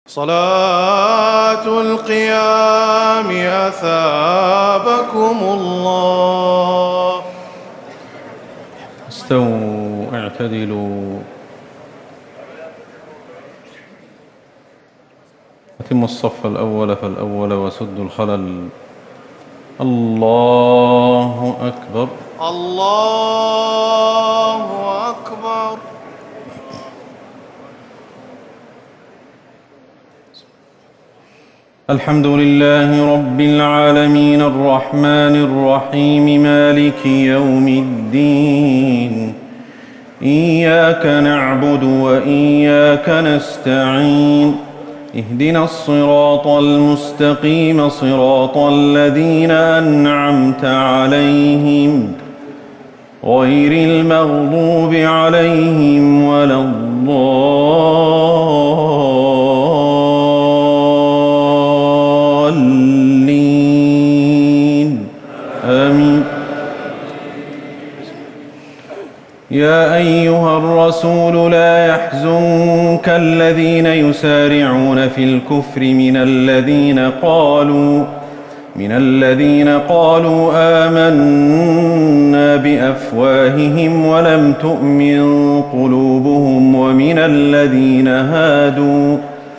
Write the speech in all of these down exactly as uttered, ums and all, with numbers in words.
صلاة القيام أثابكم الله. استووا اعتدلوا أتموا الصف الأول فالأول وسدوا الخلل. الله أكبر. الله أكبر. الحمد لله رب العالمين الرحمن الرحيم مالك يوم الدين. إياك نعبد وإياك نستعين. اهدنا الصراط المستقيم صراط الذين أنعمت عليهم غير المغضوب عليهم ولا الضالين. آمين. يا أيها الرسول لا يحزنك الذين يسارعون في الكفر من الذين قالوا من الذين قالوا آمنا بأفواههم ولم تؤمن قلوبهم ومن الذين هادوا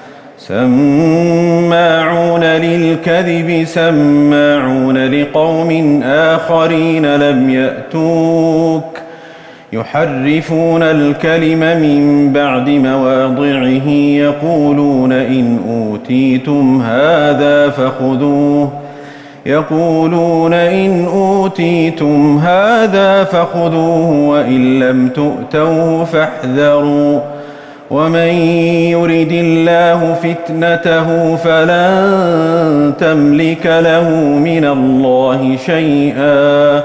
سماعون للكذب سماعون لقوم آخرين لم يأتوك يحرفون الكلم من بعد مواضعه يقولون إن أوتيتم هذا فخذوه يقولون إن أوتيتم هذا فخذوه وإن لم تؤتوه فاحذروا ومن يرد الله فتنته فلن تملك له من الله شيئا.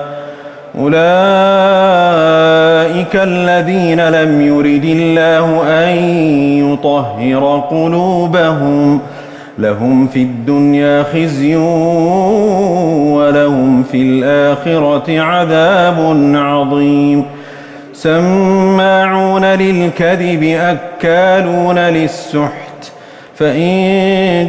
أولئك الذين لم يرد الله أن يطهر قلوبهم لهم في الدنيا خزي ولهم في الآخرة عذاب عظيم. سماعون للكذب أكالون للسحت فإن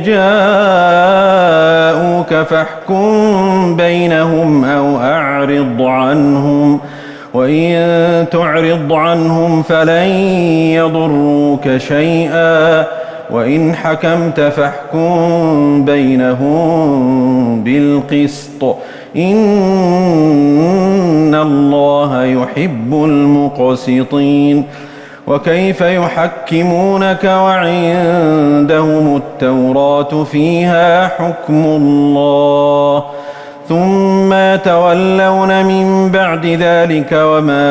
جاءوك فاحكم بينهم أو أعرض عنهم وإن تعرض عنهم فلن يضروك شيئا وإن حكمت فاحكم بينهم بالقسط إن الله يحب المقسطين. وكيف يحكمونك وعندهم التوراة فيها حكم الله ثم يتولون من بعد ذلك وما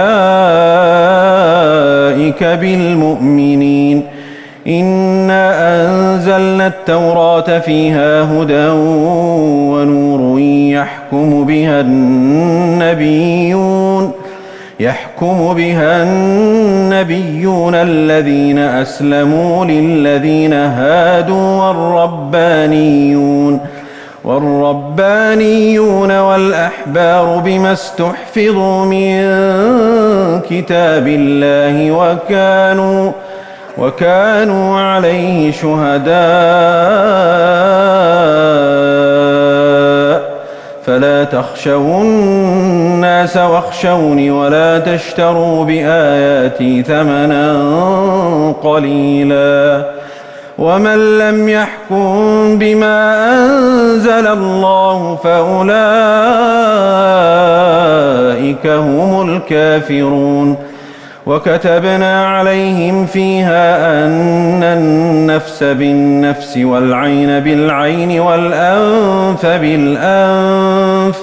أولئك بالمؤمنين. إنا أنزلنا التوراة فيها هدى ونور يحكم بها النبيون يحكم بها النبيون الذين أسلموا للذين هادوا والربانيون والربانيون والأحبار بما استحفظوا من كتاب الله وكانوا وكانوا عليه شهداء فلا تخشوا الناس واخشوني ولا تشتروا بآياتي ثمنا قليلا ومن لم يحكم بما أنزل الله فأولئك هم الكافرون. وكتبنا عليهم فيها أن النفس بالنفس والعين بالعين والأنف بالأنف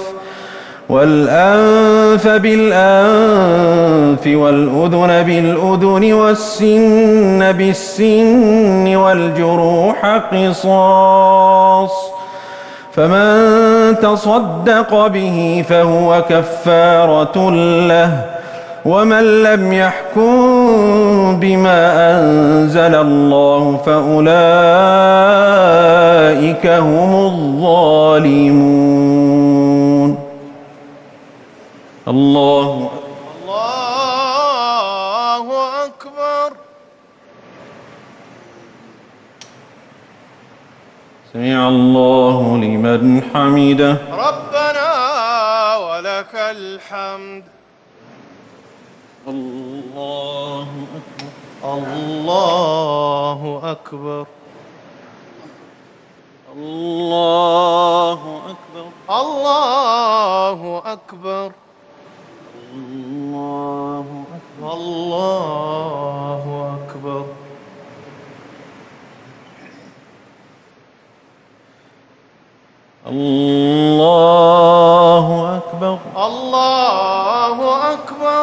والأنف بالأنف والأذن بالأذن والسن بالسن والجروح قصاص فمن تصدق به فهو كفارة له ومن لم يحكم بما أنزل الله فأولئك هم الظالمون. الله الله أكبر. سمع الله لمن حمده. ربنا ولك الحمد. الله أكبر. الله أكبر. الله أكبر. الله أكبر. الله أكبر. الله أكبر. الله أكبر. الله أكبر.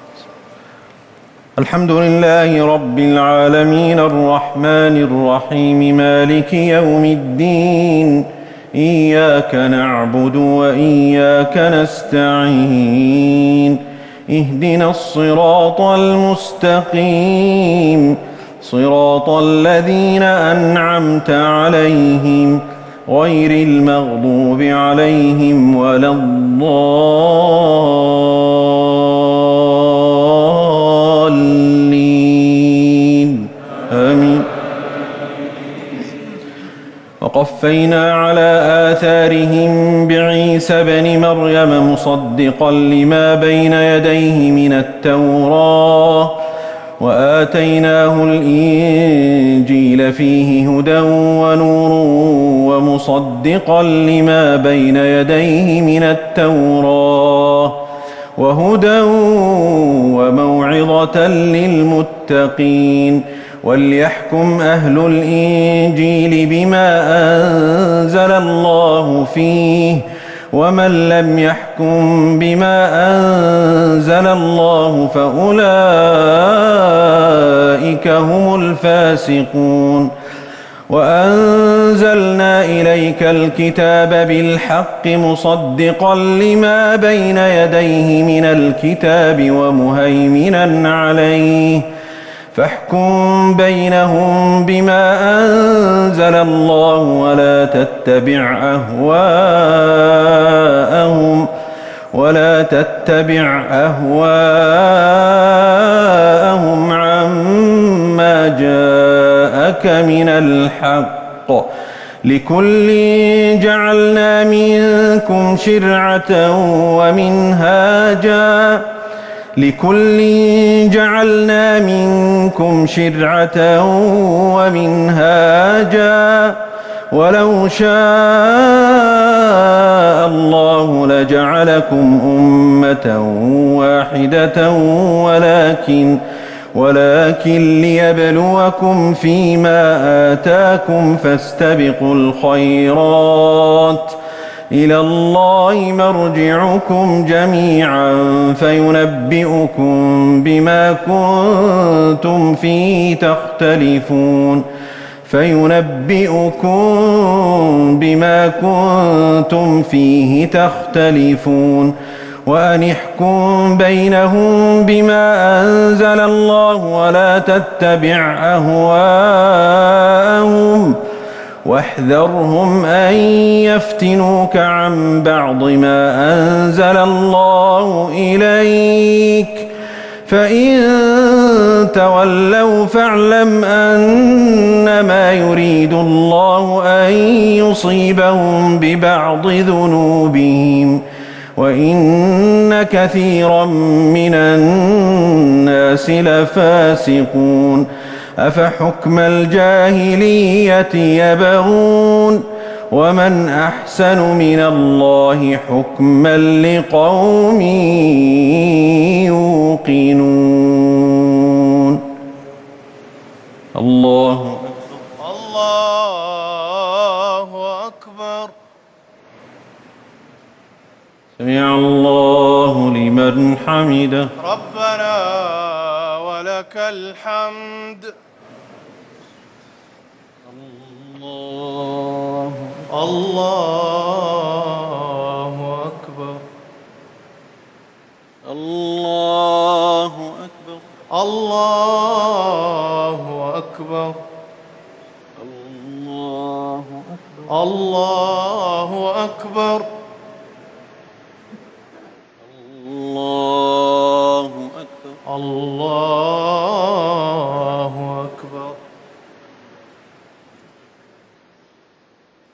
الحمد لله رب العالمين الرحمن الرحيم مالك يوم الدين إياك نعبد وإياك نستعين اهدنا الصراط المستقيم صراط الذين أنعمت عليهم غير المغضوب عليهم ولا الضالين آمين. وقفينا على آثارهم بعيسى بن مريم مصدقا لما بين يديه من التوراة وآتيناه الإنجيل فيه هدى ونور ومصدقا لما بين يديه من التوراة وهدى وموعظة للمتقين وليحكم أهل الإنجيل بما أنزل الله فيه ومن لم يحكم بما أنزل الله فأولئك هم الفاسقون. وأنزلنا إليك الكتاب بالحق مصدقا لما بين يديه من الكتاب ومهيمنا عليه فاحكم بينهم بما أنزل الله ولا تتبع أهواءهم ولا تتبع أهواءهم عما جاءك من الحق لكل جعلنا منكم شرعة ومنهاجا لكل جعلنا منكم شرعة ومنهاجا ولو شاء الله لجعلكم أمة واحدة ولكن ولكن ليبلوكم فيما آتاكم فاستبقوا الخيرات إلى الله مرجعكم جميعا فينبئكم بما كنتم فيه تختلفون فينبئكم بما كنتم فيه تختلفون وأن احكم بينهم بما أنزل الله ولا تتبع أهواءهم واحذرهم أن يفتنوك عن بعض ما أنزل الله إليك فإن تولوا فاعلم أنما يريد الله أن يصيبهم ببعض ذنوبهم وإن كثيرا من الناس لفاسقون أفحكم الجاهلية يبغون ومن أحسن من الله حكما لقوم يوقنون. الله الله أكبر. سمع الله لمن حمده. ربنا ولك الحمد. الله الله أكبر. الله أكبر. الله أكبر. الله أكبر. الله أكبر. الله أكبر. الله أكبر.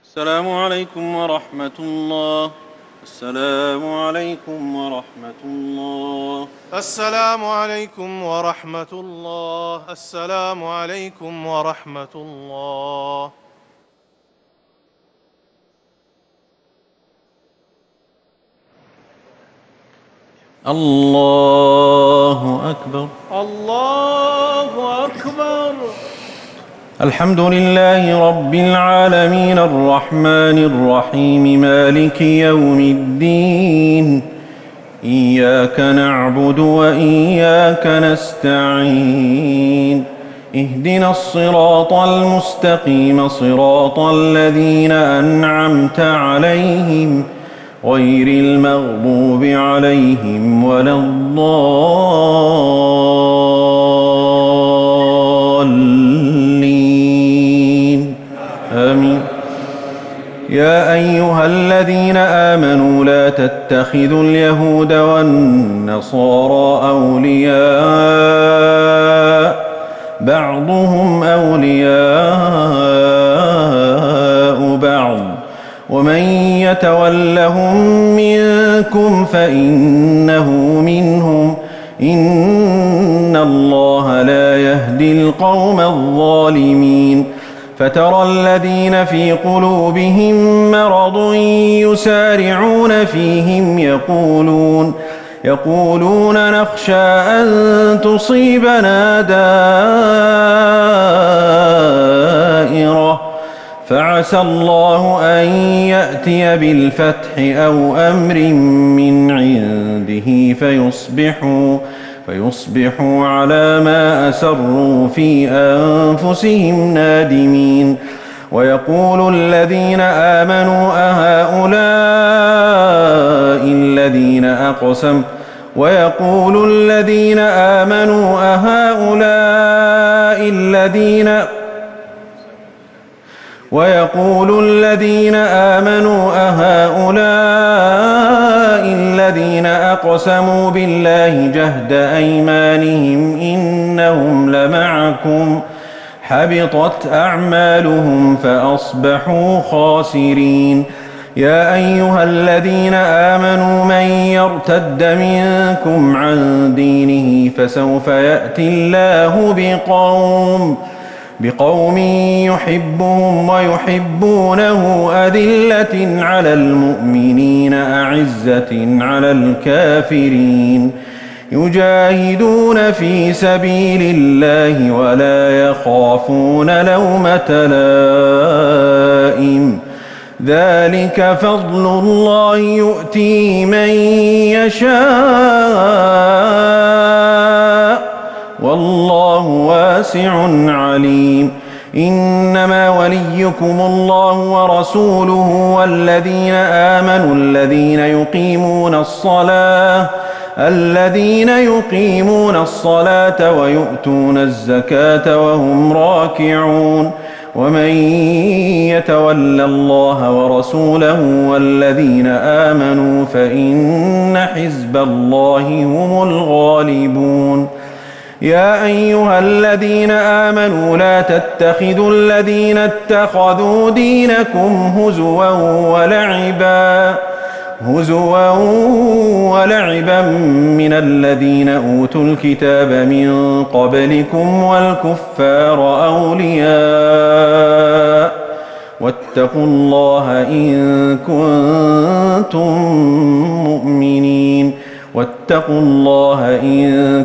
السلام عليكم ورحمة الله. السلام عليكم ورحمة الله. السلام عليكم ورحمة الله. السلام عليكم ورحمة الله. الله أكبر. الله أكبر. الحمد لله رب العالمين الرحمن الرحيم مالك يوم الدين. إياك نعبد وإياك نستعين. اهدنا الصراط المستقيم صراط الذين أنعمت عليهم غير المغضوب عليهم ولا الضالين. آمين. يا أيها الذين آمنوا لا تتخذوا اليهود والنصارى أولياء بعضهم أولياء بعض ومن يتولهم منكم فإنه منهم إن الله لا يهدي القوم الظالمين. فترى الذين في قلوبهم مرض يسارعون فيهم يقولون يقولون نخشى أن تصيبنا دائرة فعسى الله أن يأتي بالفتح أو أمر من عنده فيصبحوا فيصبحوا على ما أسروا في أنفسهم نادمين. ويقول الذين آمنوا أهؤلاء الذين أقسموا ويقول الذين آمنوا أهؤلاء الذين ويقول الذين آمنوا أهؤلاء الذين أقسموا بالله جهد أيمانهم إنهم لمعكم حبطت أعمالهم فأصبحوا خاسرين. يا أيها الذين آمنوا من يرتد منكم عن دينه فسوف يأتي الله بقوم بقوم يحبهم ويحبونه أذلة على المؤمنين أعزة على الكافرين يجاهدون في سبيل الله ولا يخافون لومة لائم ذلك فضل الله يؤتيه من يشاء والله واسع عليم. إنما وليكم الله ورسوله والذين آمنوا الذين يقيمون الصلاة الذين يقيمون الصلاة ويؤتون الزكاة وهم راكعون. ومن يتول الله ورسوله والذين آمنوا فإن حزب الله هم الغالبون. يا أيها الذين آمنوا لا تتخذوا الذين اتخذوا دينكم هزوا ولعبا هزوا ولعبا من الذين أوتوا الكتاب من قبلكم والكفار أولياء واتقوا الله إن كنتم مؤمنين واتقوا الله إن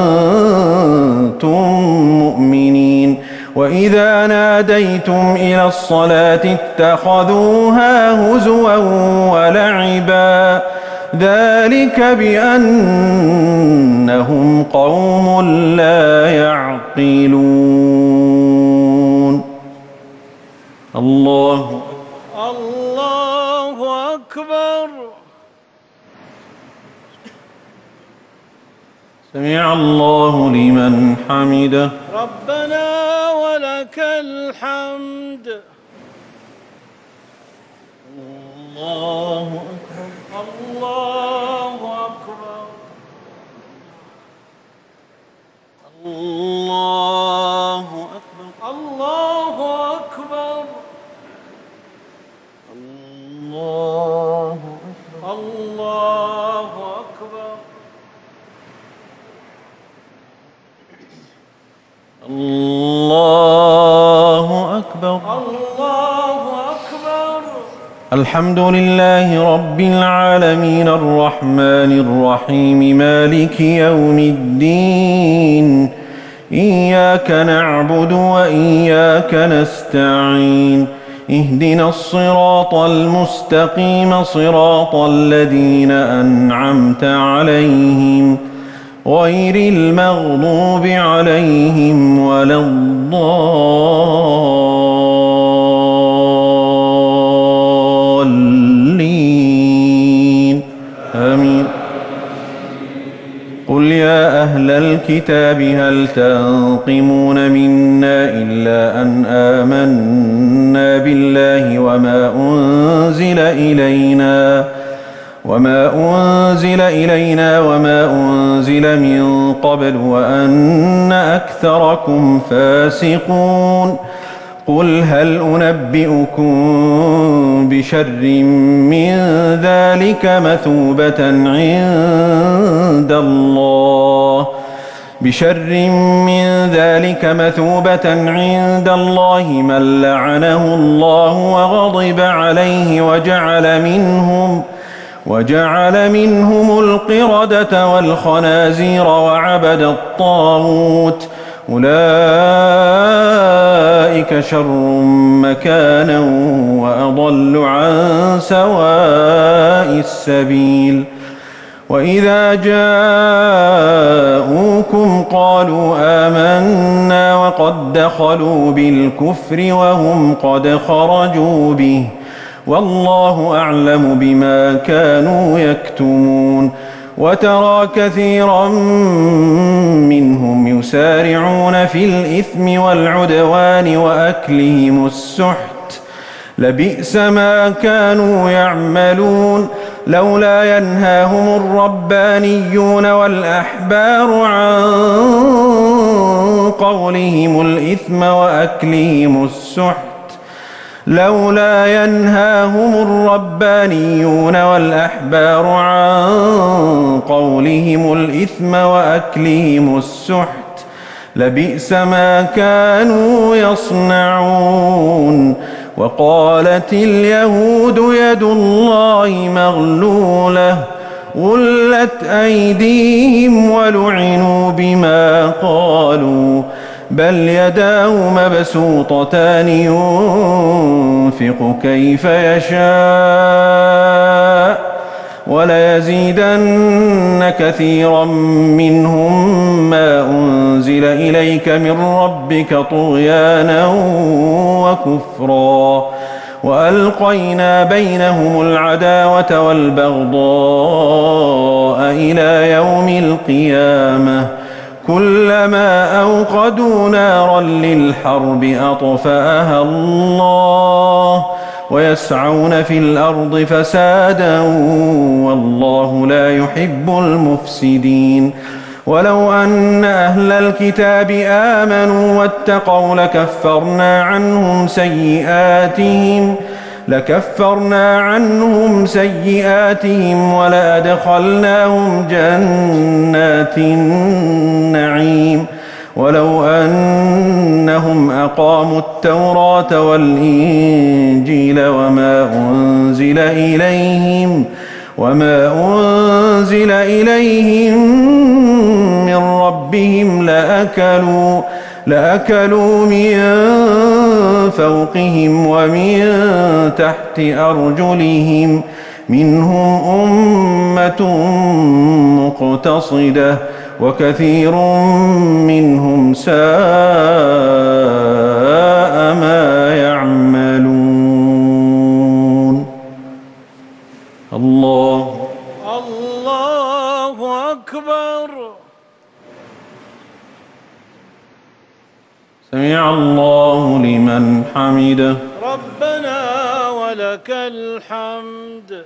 كنتم مؤمنين. وإذا ناديتم إلى الصلاة اتخذوها هزوا ولعبا ذلك بأنهم قوم لا يعقلون. الله الله أكبر. سمع الله لمن حمده. ربنا ولك الحمد. الله أكبر. الله أكبر. الله أكبر. الله أكبر. الله أكبر. الله أكبر. الحمد لله رب العالمين الرحمن الرحيم مالك يوم الدين إياك نعبد وإياك نستعين اهدنا الصراط المستقيم صراط الذين أنعمت عليهم غير المغضوب عليهم ولا الضالين آمين. قل يا أهل الكتاب هل تنقمون منا إلا أن آمنا بالله وما أنزل إلينا وما أنزل إلينا وما أنزل من قبل وأن أكثركم فاسقون. قل هل أنبئكم بشر من ذلك مثوبة عند الله بشر من ذلك مثوبة عند الله من لعنه الله وغضب عليه وجعل منهم وجعل منهم القردة والخنازير وعبد الطاغوت أولئك شر مكانا وأضل عن سواء السبيل. وإذا جاءوكم قالوا آمنا وقد دخلوا بالكفر وهم قد خرجوا به والله أعلم بما كانوا يكتمون. وترى كثيرا منهم يسارعون في الإثم والعدوان وأكلهم السحت لبئس ما كانوا يعملون. لولا ينهاهم الربانيون والأحبار عن قولهم الإثم وأكلهم السحت لولا ينهاهم الربانيون والأحبار عن قولهم الإثم وأكلهم السحت لبئس ما كانوا يصنعون. وقالت اليهود يد الله مغلولة غلت أيديهم ولعنوا بما قالوا بل يداه مبسوطتان ينفق كيف يشاء وليزيدن كثيرا منهم ما أنزل إليك من ربك طغيانا وكفرا وألقينا بينهم العداوة والبغضاء إلى يوم القيامة كلما أوقدوا نارا للحرب أطفأها الله ويسعون في الأرض فسادا والله لا يحب المفسدين. ولو أن أهل الكتاب آمنوا واتقوا لكفرنا عنهم سيئاتهم لكفرنا عنهم سيئاتهم ولأدخلناهم جنات النعيم ولو أنهم أقاموا التوراة والإنجيل وما أنزل إليهم وما أنزل إليهم من ربهم لأكلوا لأكلوا من فوقهم ومن تحت أرجلهم منهم أمة مقتصدة وكثير منهم ساء ما يعملون. الله الله أكبر. سمع الله لمن حمده. ربنا ولك الحمد.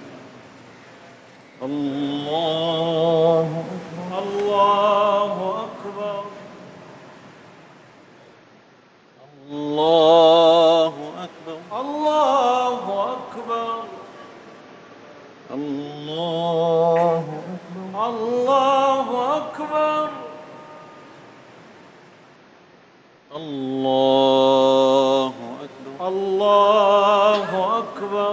الله الله أكبر. الله أكبر. الله أكبر. الله أكبر. الله أكبر. الله أكبر. الله أكبر.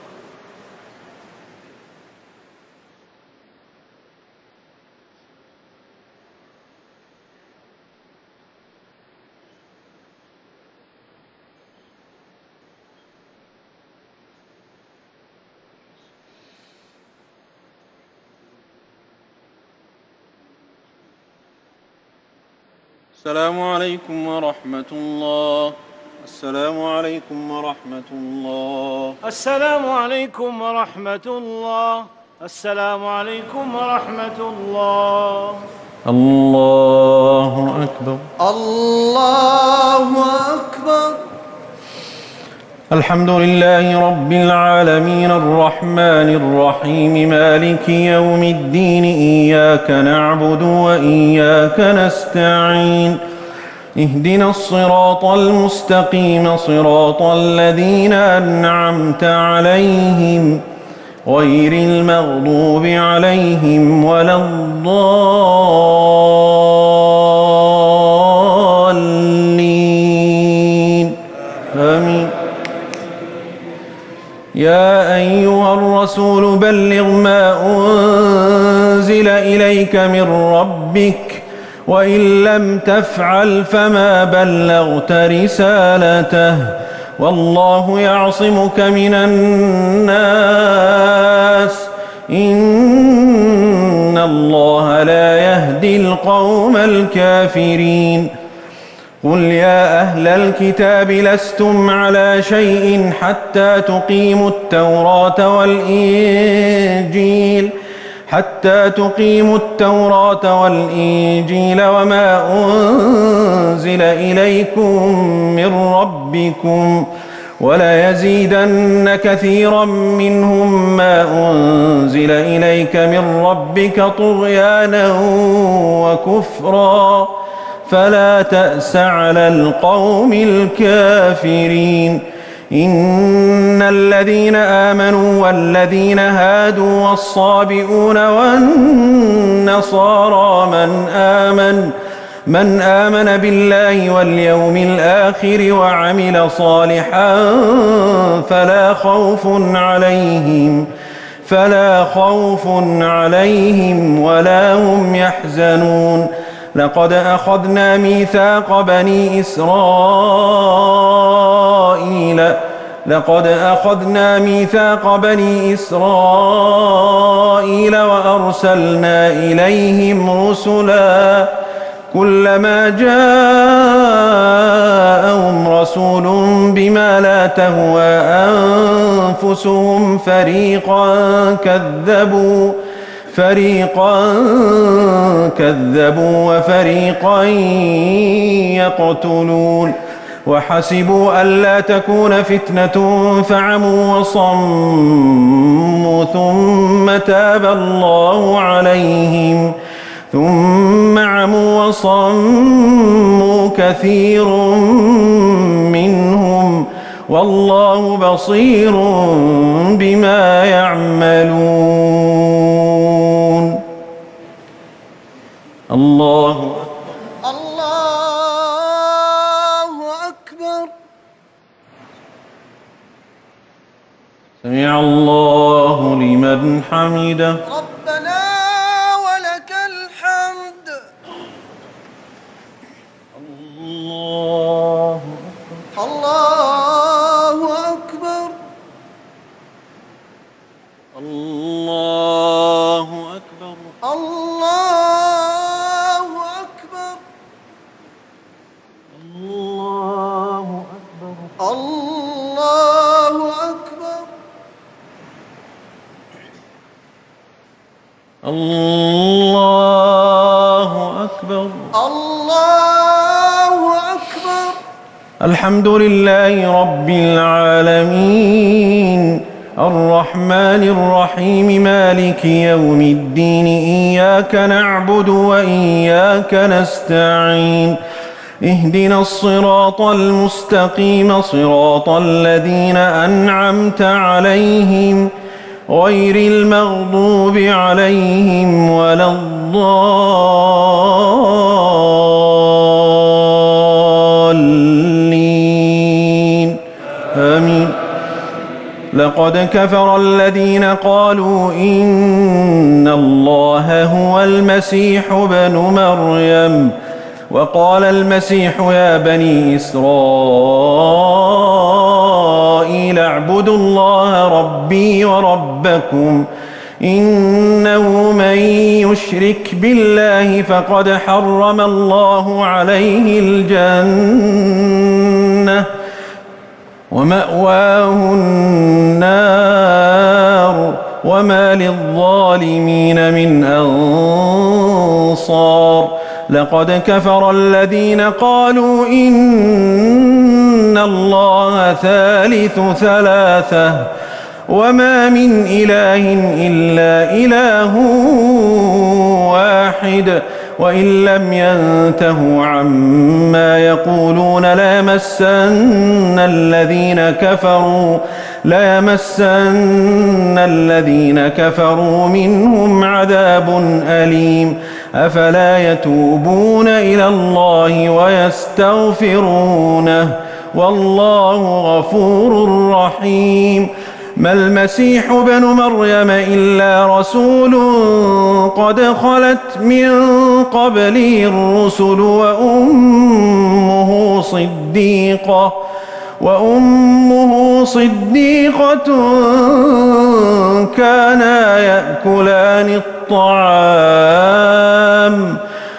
السلام عليكم ورحمة الله. السلام عليكم ورحمة الله. السلام عليكم ورحمة الله. السلام عليكم ورحمة الله. الله أكبر. الله أكبر. الحمد لله رب العالمين الرحمن الرحيم مالك يوم الدين إياك نعبد وإياك نستعين اهدنا الصراط المستقيم صراط الذين أنعمت عليهم غير المغضوب عليهم ولا الضالين آمين. يا أيها الرسول بلغ ما أنزل إليك من ربك وإن لم تفعل فما بلغت رسالته والله يعصمك من الناس إن الله لا يهدي القوم الكافرين. قل يا أهل الكتاب لستم على شيء حتى تقيموا التوراة والإنجيل حتى تقيموا التوراة والإنجيل وما أنزل إليكم من ربكم وليزيدن كثيرا منهم ما أنزل إليك من ربك طغيانا وكفرا فلا تأس على القوم الكافرين. إن الذين آمنوا والذين هادوا والصابئون والنصارى من آمن من آمن بالله واليوم الآخر وعمل صالحا فلا خوف عليهم فلا خوف عليهم ولا هم يحزنون. لقد أخذنا ميثاق بني إسرائيل لقد أخذنا ميثاق بني إسرائيل وأرسلنا إليهم رسلا كلما جاءهم رسول بما لا تهوى أنفسهم فريقا كذبوا فريقا كذبوا وفريقا يقتلون وحسبوا ألا تكون فتنة فعموا وصموا ثم تاب الله عليهم ثم عموا وصموا كثير منهم والله بصير بما يعملون. الله الله أكبر. سمع الله لمن حمده. ربنا ولك الحمد. الله الله أكبر. الله أكبر. الله أكبر. الله أكبر. الله أكبر. الله أكبر. الله أكبر. الحمد لله رب العالمين الرحمن الرحيم مالك يوم الدين إياك نعبد وإياك نستعين اهدنا الصراط المستقيم صراط الذين أنعمت عليهم غير المغضوب عليهم ولا الضالين لقد كفر الذين قالوا إن الله هو المسيح ابن مريم وقال المسيح يا بني إسرائيل اعبدوا الله ربي وربكم إنه من يشرك بالله فقد حرم الله عليه الجنة ومأواه النار وما للظالمين من أنصار لقد كفر الذين قالوا إن الله ثالث ثلاثة وما من إله إلا إله واحد وإن لم ينتهوا عما يقولون ليمسن الذين كفروا ليمسن الذين كفروا منهم عذاب أليم أفلا يتوبون إلى الله ويستغفرونه والله غفور رحيم ما المسيح ابن مريم إلا رسول قد خلت من قبله الرسل وأمه صديقة وأمه صديقة كانا يأكلان الطعام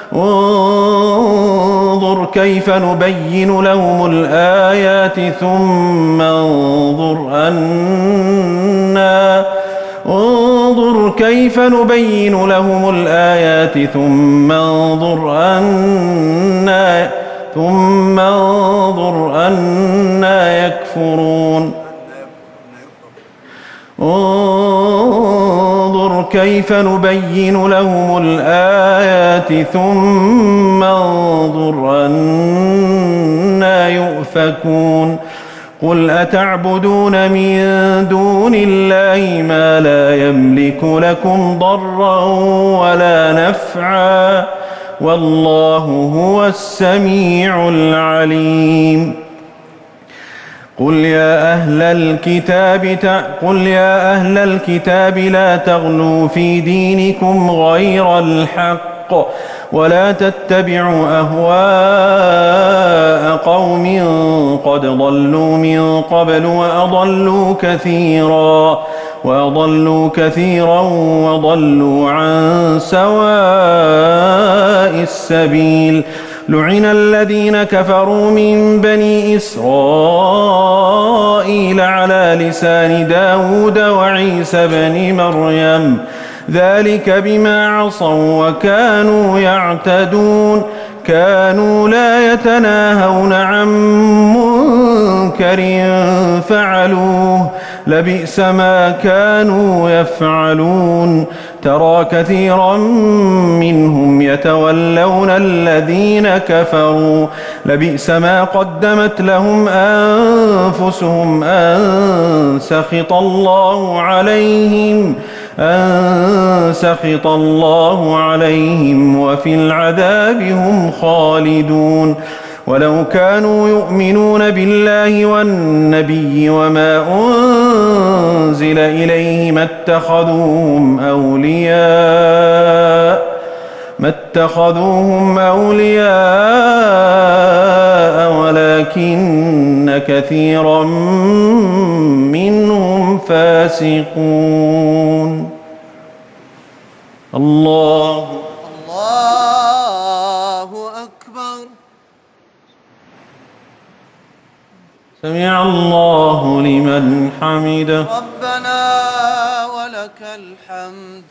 انظر كيف نبين لهم الآيات ثم انظر أنا انظر كيف نبين لهم الآيات ثم انظر أنا ثم انظر أنا يكفرون انظر كيف نبين لهم الآيات ثم انظر أنا يؤفكون قل أتعبدون من دون الله ما لا يملك لكم ضرا ولا نفعا والله هو السميع العليم قل يا أهل الكتاب قل يا أهل الكتاب لا تغلوا في دينكم غير الحق ولا تتبعوا أهواء قوم قد ضلوا من قبل وأضلوا كثيرا وأضلوا كثيرا وضلوا عن سواء السبيل لعن الذين كفروا من بني إسرائيل على لسان داود وعيسى بن مريم ذلك بما عصوا وكانوا يعتدون كانوا لا يتناهون عن منكر فعلوه لبئس ما كانوا يفعلون ترى كثيرا منهم يتولون الذين كفروا لبئس ما قدمت لهم أنفسهم أن سخط الله عليهم أن سخط الله عليهم وفي العذاب هم خالدون ولو كانوا يؤمنون بالله والنبي وما أنزل إليه ما اتخذوهم أولياء ما اتخذوهم أولياء ولكن كثيرا منهم فاسقون الله الله أكبر سمع الله لمن حمده ربنا ولك الحمد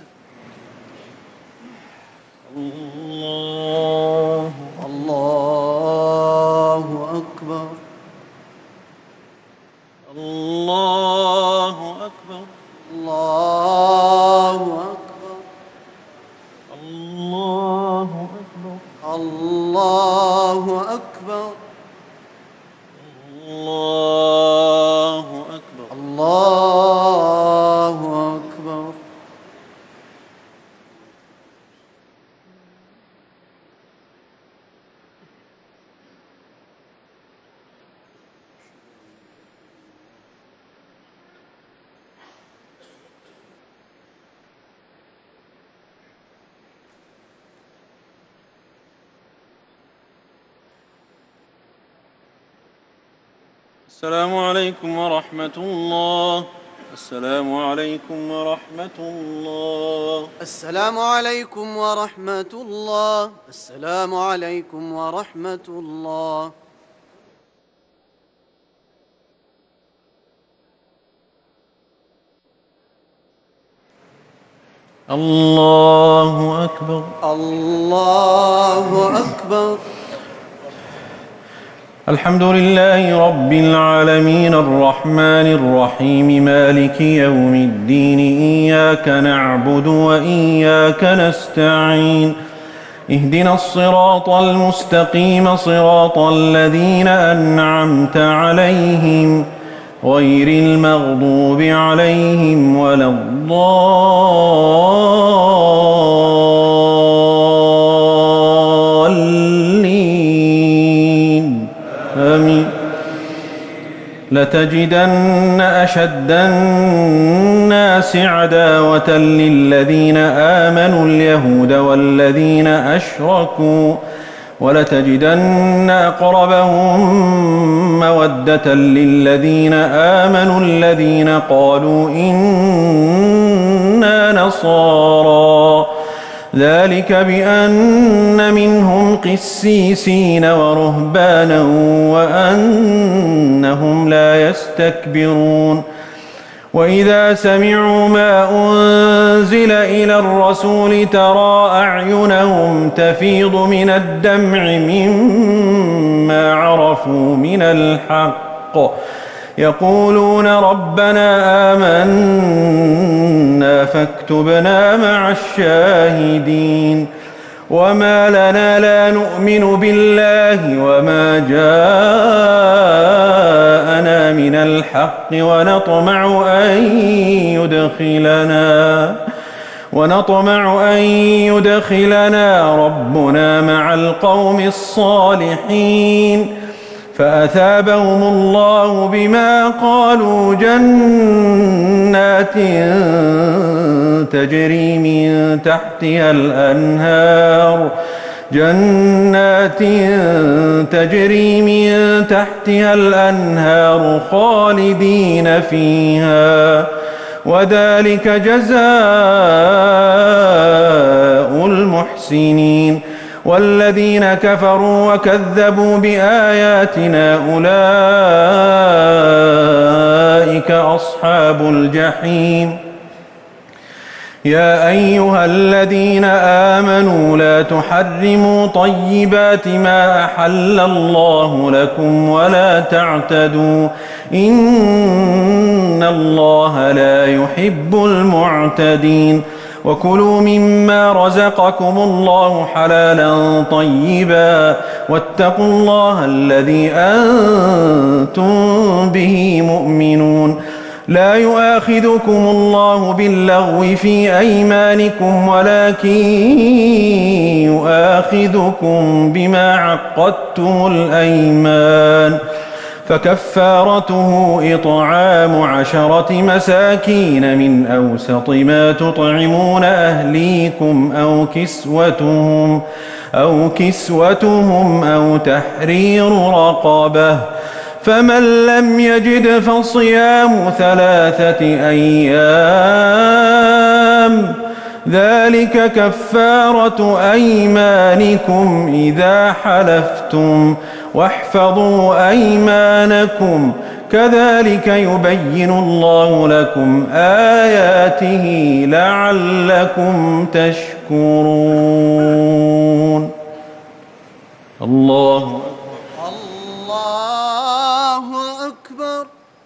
الله الله أكبر الله أكبر الله أكبر الله أكبر الله أكبر الله أكبر الله أكبر السلام عليكم ورحمة الله. السلام عليكم ورحمة الله. السلام عليكم ورحمة الله. السلام عليكم ورحمة الله. الله أكبر. الله أكبر. الحمد لله رب العالمين الرحمن الرحيم مالك يوم الدين إياك نعبد وإياك نستعين اهدنا الصراط المستقيم صراط الذين أنعمت عليهم غير المغضوب عليهم ولا الضالين آمين. لتجدن أشد الناس عداوة للذين آمنوا اليهود والذين أشركوا ولتجدن أقربهم مودة للذين آمنوا الذين قالوا إنا نصارى ذلك بأن منهم قسيسين ورهبانا وأنهم لا يستكبرون وإذا سمعوا ما أنزل إلى الرسول ترى أعينهم تفيض من الدمع مما عرفوا من الحق يقولون ربنا آمنا فاكتبنا مع الشاهدين وما لنا لا نؤمن بالله وما جاءنا من الحق ونطمع أن يدخلنا ونطمع أن يدخلنا ربنا مع القوم الصالحين فأثابهم الله بما قالوا جنات تجري من تحتها الأنهار جنات تجري من تحتها الأنهار خالدين فيها وذلك جزاء المحسنين والذين كفروا وكذبوا بآياتنا أولئك أصحاب الجحيم يا أيها الذين آمنوا لا تحرموا طيبات ما أحل الله لكم ولا تعتدوا إن الله لا يحب المعتدين وكلوا مما رزقكم الله حلالا طيبا واتقوا الله الذي أنتم به مؤمنون لا يؤاخذكم الله باللغو في أيمانكم ولكن يؤاخذكم بما عقدتم الأيمان فكفارته إطعام عشرة مساكين من أوسط ما تطعمون أهليكم أو كسوتهم أو كسوتهم أو تحرير رقبة فمن لم يجد فصيام ثلاثة أيام ذلك كفارة أيمانكم إذا حلفتم واحفظوا أيمانكم كذلك يبين الله لكم آياته لعلكم تشكرون. الله الله أكبر.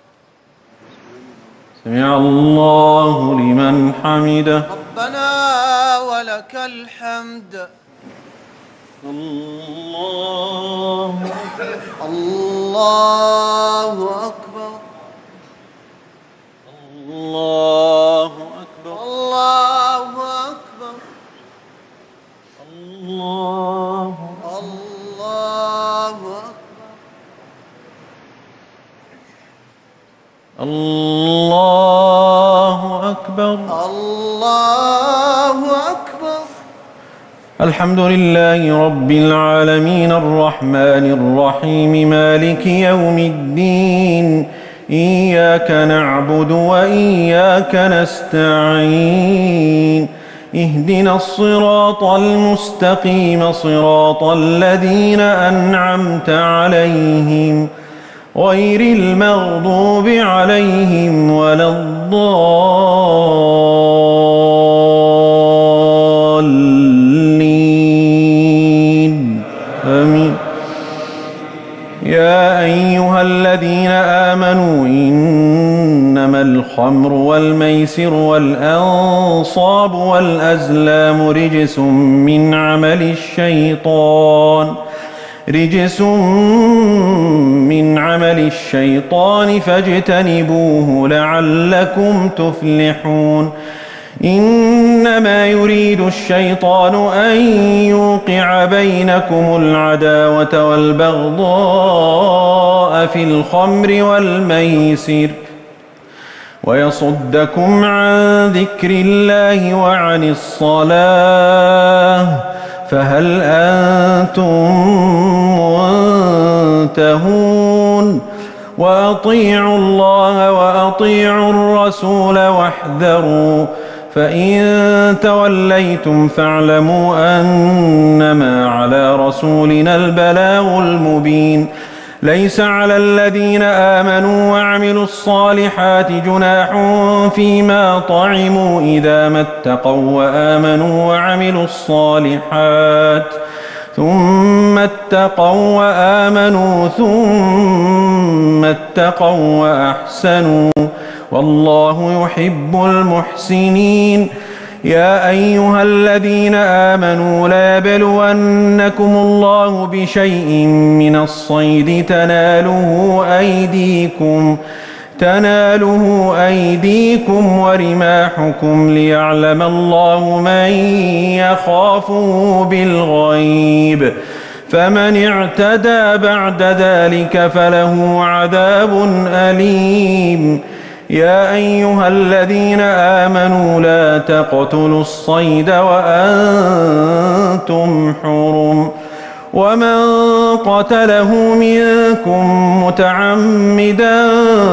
سمع الله لمن حمده. ربنا ولك الحمد. الله الله أكبر. الله أكبر. الله أكبر. الله الله أكبر. الله أكبر. الله أكبر. الحمد لله رب العالمين الرحمن الرحيم مالك يوم الدين إياك نعبد وإياك نستعين اهدنا الصراط المستقيم صراط الذين أنعمت عليهم غير المغضوب عليهم ولا الضالين آمين. يا أيها الذين آمنوا إنما الخمر والميسر والأنصاب والأزلام رجس من عمل الشيطان رجس من عمل الشيطان فاجتنبوه لعلكم تفلحون. إنما يريد الشيطان أن يوقع بينكم العداوة والبغضاء في الخمر والميسر ويصدكم عن ذكر الله وعن الصلاة فهل أنتم منتهون. وأطيعوا الله وأطيعوا الرسول واحذروا فإن توليتم فاعلموا أنما على رسولنا البلاغ المبين. ليس على الذين آمنوا وعملوا الصالحات جناح فيما طعموا إذا ما اتقوا وآمنوا وعملوا الصالحات ثم اتقوا وآمنوا ثم اتقوا وأحسنوا والله يحب المحسنين. يا أيها الذين آمنوا ليبلونكم الله بشيء من الصيد تناله أيديكم تناله أيديكم ورماحكم ليعلم الله من يخافه بالغيب فمن اعتدى بعد ذلك فله عذاب أليم. يا أيها الذين آمنوا لا تقتلوا الصيد وأنتم حرم ومن قتله منكم متعمدا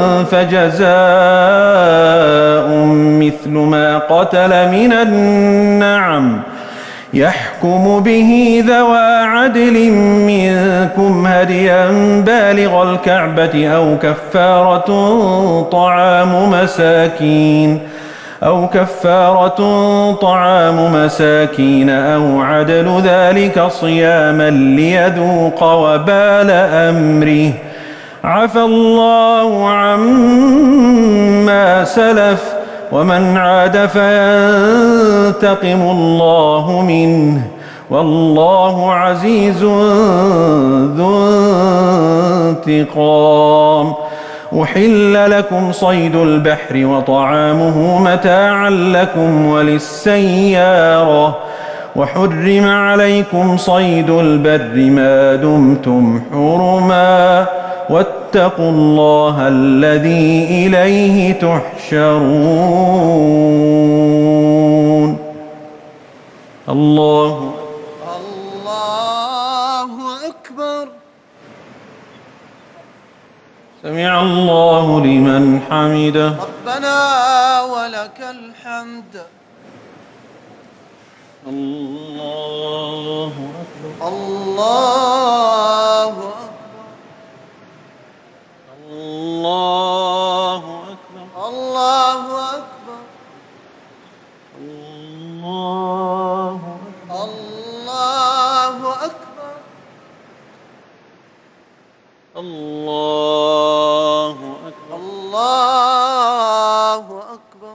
فجزاء مثل ما قتل من النعم يحكم به ذوى عدل منكم هديا بالغ الكعبة أو كفارة طعام مساكين أو كفارة طعام مساكين أو عدل ذلك صياما ليذوق وبال أمره عفى الله عما سلف ومن عاد فينتقم الله منه والله عزيز ذو انتقام. أحل لكم صيد البحر وطعامه متاعا لكم وللسيارة وحرم عليكم صيد البر ما دمتم حرما واتقوا الله الذي إليه تحشرون. الله الله أكبر. سمع الله لمن حمده. ربنا ولك الحمد. الله أكبر. الله أكبر. الله أكبر. الله أكبر. الله أكبر. الله أكبر. الله أكبر. الله أكبر.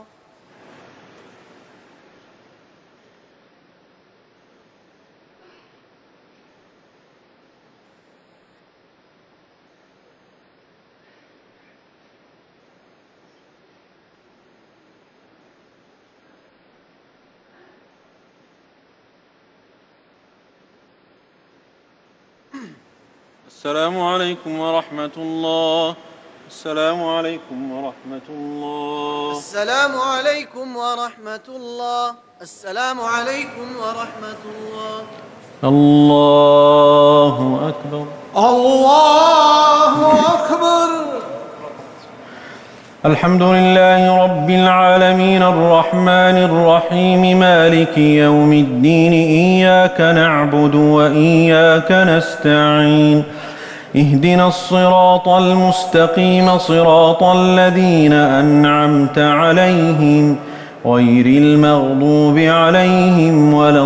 السلام عليكم ورحمة الله. السلام عليكم ورحمة الله. السلام عليكم ورحمة الله. السلام عليكم ورحمة الله. الله أكبر. الله أكبر. الحمد لله رب العالمين الرحمن الرحيم مالك يوم الدين إياك نعبد وإياك نستعين اهدنا الصراط المستقيم صراط الذين أنعمت عليهم غير المغضوب عليهم ولا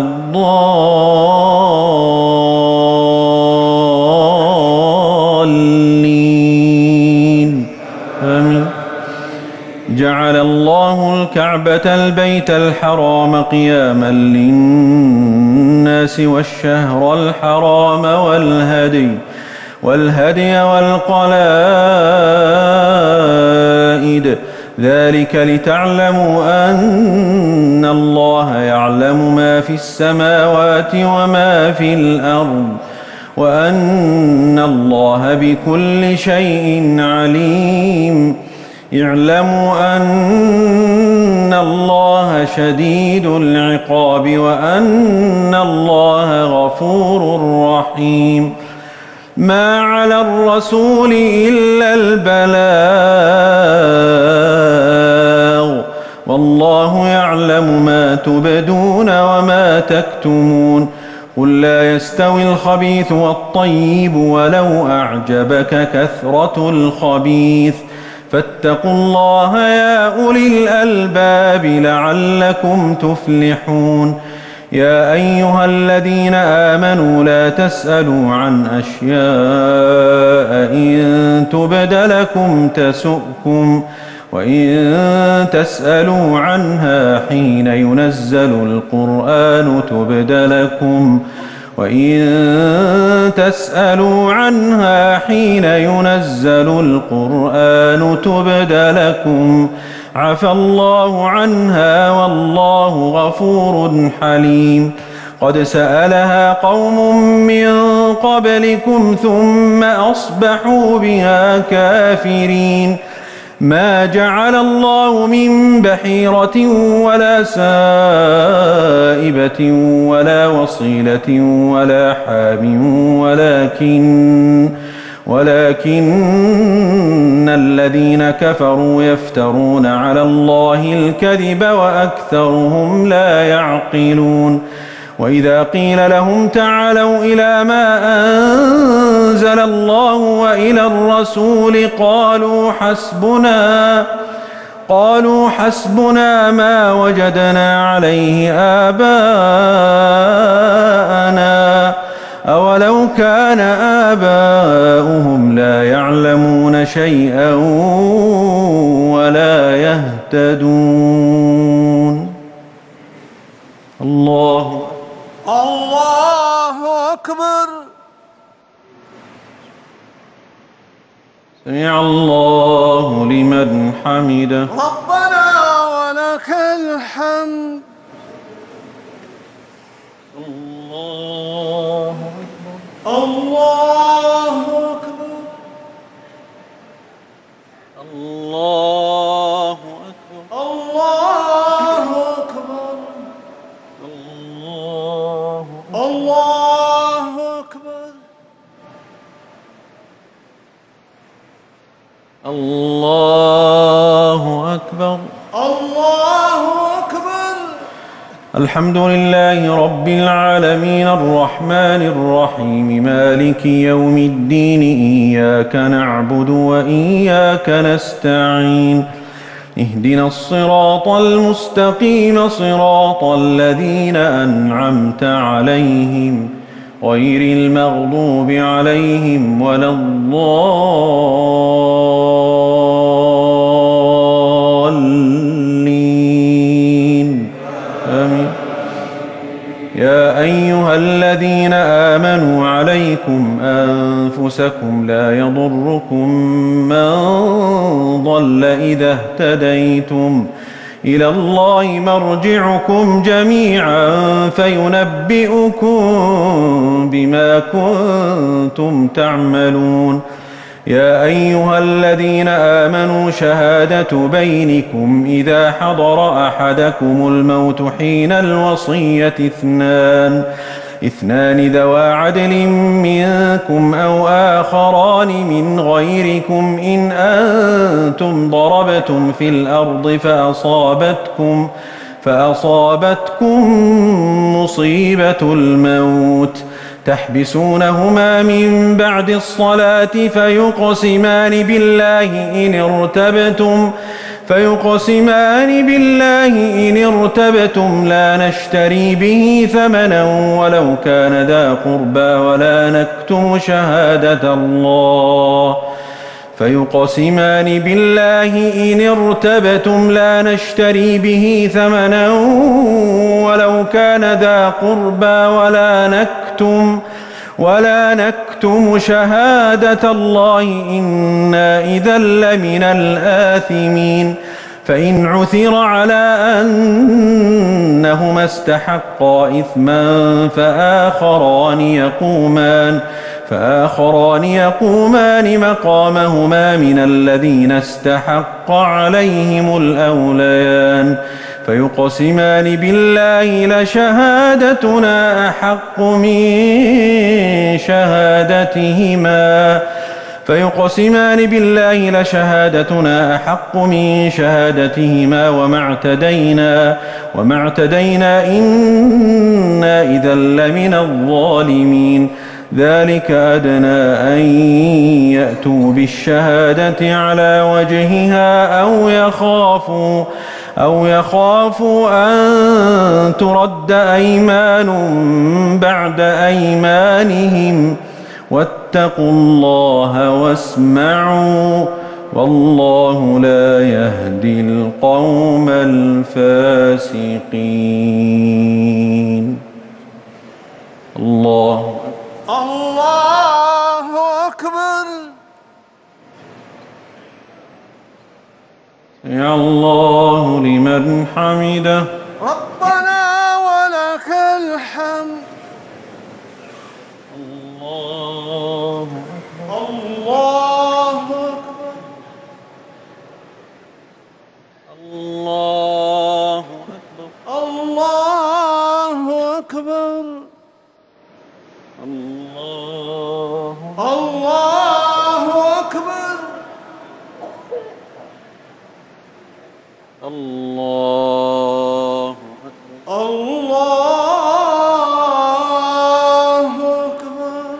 الضالين آمين. جعل الله الكعبة البيت الحرام قياما للناس والشهر الحرام والهدي والهدي والقلائد ذلك لتعلموا أن الله يعلم ما في السماوات وما في الأرض وأن الله بكل شيء عليم. اعلموا أن الله شديد العقاب وأن الله غفور رحيم. ما على الرسول إلا البلاغ والله يعلم ما تبدون وما تكتمون. قل لا يستوي الخبيث والطيب ولو أعجبك كثرة الخبيث فاتقوا الله يا أولي الألباب لعلكم تفلحون. يا أيها الذين آمنوا لا تسألوا عن أشياء إن تبد لكم تسؤكم وإن تسألوا عنها حين ينزل القرآن تبد لكم وإن تسألوا عنها حين ينزل القرآن تبد لكم عفى الله عنها والله غفور حليم. قد سألها قوم من قبلكم ثم أصبحوا بها كافرين. ما جعل الله من بحيرة ولا سائبة ولا وصيلة ولا حام ولكن ولكن الذين كفروا يفترون على الله الكذب وأكثرهم لا يعقلون. وإذا قيل لهم تعالوا إلى ما أنزل الله وإلى الرسول قالوا حسبنا قالوا حسبنا ما وجدنا عليه آباءنا أولو كان آباؤهم لا يعلمون شيئا ولا يهتدون. الله الله أكبر. سمع الله لمن حمده. ربنا ولك الحمد. الله أكبر. الله أكبر. الله أكبر. الله أكبر. الله الله أكبر. الله أكبر. الله أكبر. الحمد لله رب العالمين الرحمن الرحيم مالك يوم الدين إياك نعبد وإياك نستعين اهدنا الصراط المستقيم صراط الذين أنعمت عليهم غير المغضوب عليهم ولا الضالين آمين. يا أيها الذين آمنوا عليكم أنفسكم لا يضركم من ضل إذا اهتديتم إلى الله مرجعكم جميعا فينبئكم بما كنتم تعملون. يا أيها الذين آمنوا شهادة بينكم إذا حضر أحدكم الموت حين الوصية اثنان اثنان ذوا عدل منكم أو آخران من غيركم إن أنتم ضربتم في الأرض فأصابتكم فأصابتكم مصيبة الموت تحبسونهما من بعد الصلاة فيقسمان بالله إن ارتبتم فيقسمان بالله إن ارتبتم لا نشتري به ثمنا ولو كان ذا قربى ولا نكتم شهادة الله فيقسمان بالله إن ارتبتم لا نشتري به ثمنا ولو كان ذا قربى ولا نكتم ولا نكتم شهادة الله إنا إذا لمن الآثمين فإن عثر على أنهما استحقا إثما فآخران يقومان فآخران يقومان مقامهما من الذين استحق عليهم الأوليان فيقسمان بالله لشهادتنا أحق من شهادتهما فيقسمان بالله لشهادتنا أحق من شهادتهما وما اعتدينا وما اعتدينا إنا إذا لمن الظالمين ذلك أدنى أن يأتوا بالشهادة على وجهها أو يخافوا أو يخافوا أن ترد أيمان بعد أيمانهم واتقوا الله واسمعوا والله لا يهدي القوم الفاسقين. الله الله أكبر. يا الله لمن حمده. ربنا ولك الحمد. الله الله أكبر. الله أكبر. الله أكبر. الله الله أكبر. الله أكبر. الله أكبر.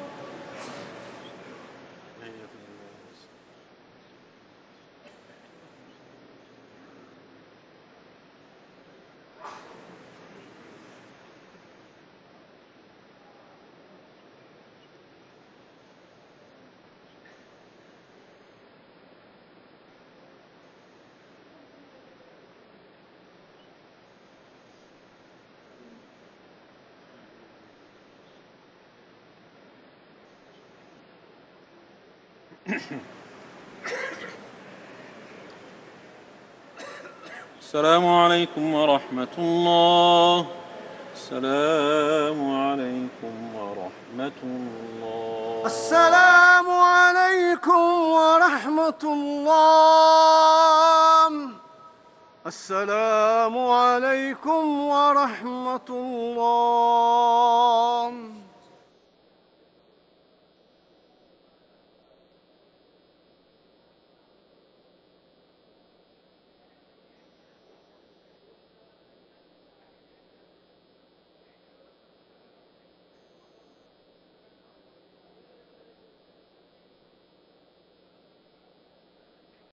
السلام عليكم ورحمة الله. السلام عليكم ورحمة الله. السلام عليكم ورحمة الله. السلام عليكم ورحمة الله.